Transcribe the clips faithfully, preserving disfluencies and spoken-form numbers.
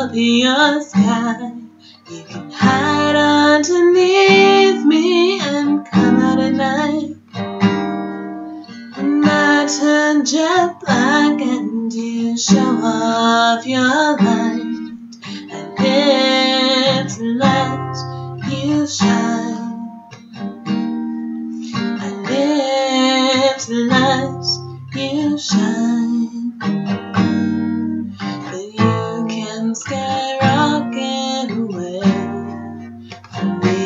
be your sky. You can hide underneath me and come out at night. And I turn jet black and you show off your light. I live to let you shine. I live to let you shine. But you can skyrocket away from me.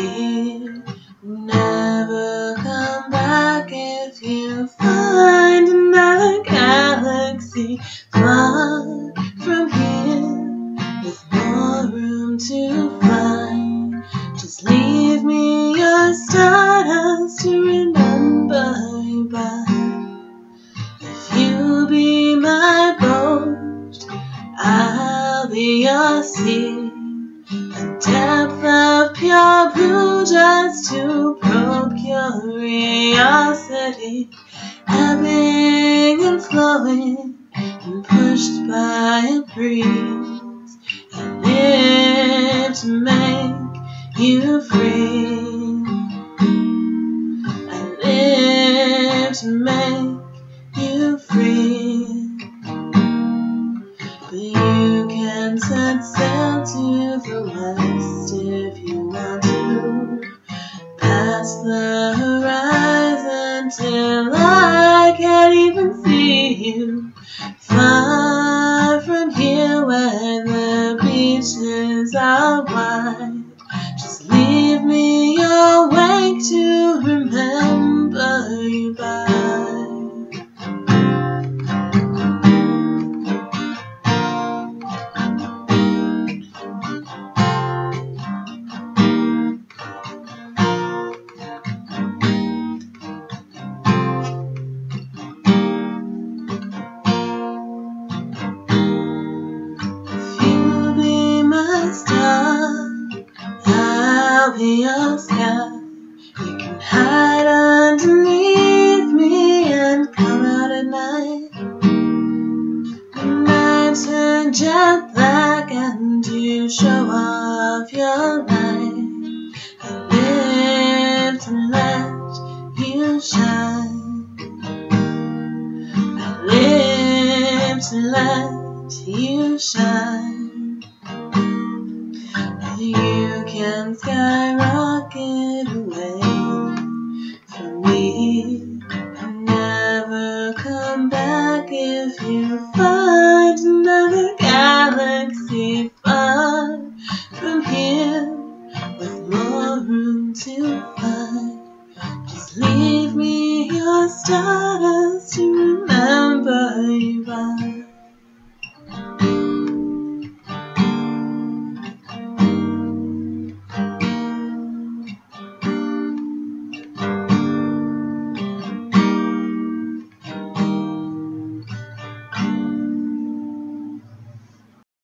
Never come back if you find another galaxy far from here with more room to fly. Just leave me your stardust to remember you by. If you be my boat, I'll be your sea. A depth of pure blue just to probe curiosity, ebbing and flowing and pushed by a breeze. I live to make you free. I live to make you free. But you can set sail to the west if you want to, past the horizon till I can't even see you. Far from here where the beaches are wide. Just leave me your wake to remember you by. I'll be your sky. You can hide underneath me and come out at night. And I turn jet black and you show off your light. I live to let you shine. I live to let you shine. You can skyrocket away from me and never come back if you find another galaxy far from here with more room to find. Just leave me your star.